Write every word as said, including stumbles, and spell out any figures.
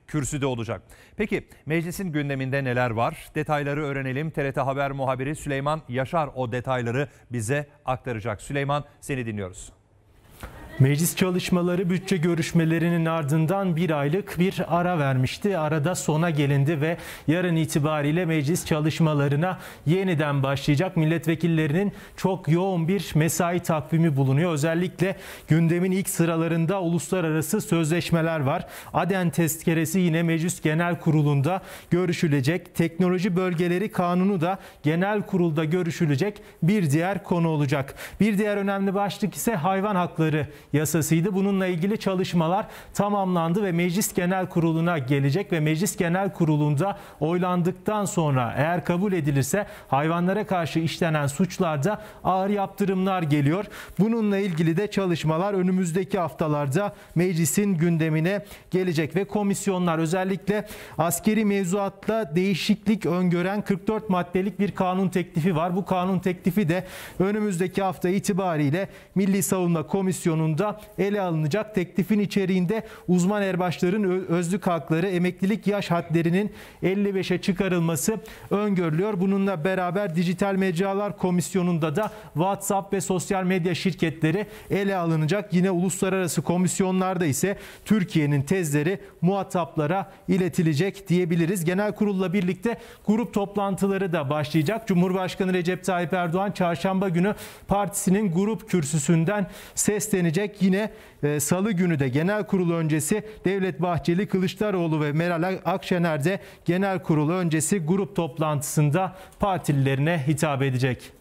kürsüde olacak. Peki meclisin gündeminde neler var? Detayları öğrenelim. T R T Haber muhabiri Süleyman Yaşar o detayları bize aktaracak. Süleyman, seni dinliyoruz. Meclis çalışmaları bütçe görüşmelerinin ardından bir aylık bir ara vermişti. Arada sona gelindi ve yarın itibariyle meclis çalışmalarına yeniden başlayacak. Milletvekillerinin çok yoğun bir mesai takvimi bulunuyor. Özellikle gündemin ilk sıralarında uluslararası sözleşmeler var. Aden tezkeresi yine Meclis Genel Kurulu'nda görüşülecek. Teknoloji bölgeleri kanunu da genel kurulda görüşülecek bir diğer konu olacak. Bir diğer önemli başlık ise hayvan hakları yasasıydı. Bununla ilgili çalışmalar tamamlandı ve Meclis Genel Kurulu'na gelecek ve Meclis Genel Kurulu'nda oylandıktan sonra eğer kabul edilirse hayvanlara karşı işlenen suçlarda ağır yaptırımlar geliyor. Bununla ilgili de çalışmalar önümüzdeki haftalarda meclisin gündemine gelecek ve komisyonlar, özellikle askeri mevzuatla değişiklik öngören kırk dört maddelik bir kanun teklifi var. Bu kanun teklifi de önümüzdeki hafta itibariyle Milli Savunma Komisyonu'nda ele alınacak. Teklifin içeriğinde uzman erbaşların özlük hakları, emeklilik yaş hadlerinin elli beşe çıkarılması öngörülüyor. Bununla beraber Dijital Mecralar Komisyonu'nda da WhatsApp ve sosyal medya şirketleri ele alınacak. Yine uluslararası komisyonlarda ise Türkiye'nin tezleri muhataplara iletilecek diyebiliriz. Genel kurulla birlikte grup toplantıları da başlayacak. Cumhurbaşkanı Recep Tayyip Erdoğan çarşamba günü partisinin grup kürsüsünden seslenecek. Yine e, salı günü de genel kurulu öncesi Devlet Bahçeli, Kılıçdaroğlu ve Meral Akşener de genel kurulu öncesi grup toplantısında partililerine hitap edecek.